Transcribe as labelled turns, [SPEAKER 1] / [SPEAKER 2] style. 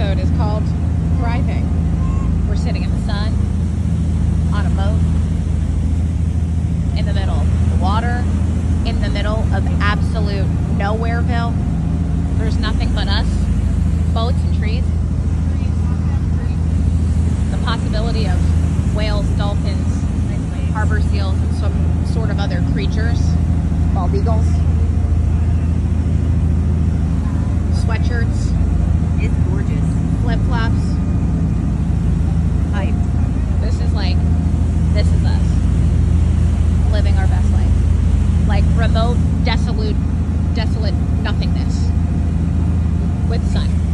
[SPEAKER 1] episode is called Thriving. We're sitting in the sun, on a boat, in the middle of the water, in the middle of absolute nowhereville. There's nothing but us, boats and trees. The possibility of whales, dolphins, harbor seals, and some sort of other creatures. Bald eagles. Sweatshirts.
[SPEAKER 2] It's gorgeous.
[SPEAKER 1] Flip-flops.
[SPEAKER 2] Hype.
[SPEAKER 1] This is us. Living our best life. Like remote, desolate nothingness. With sun.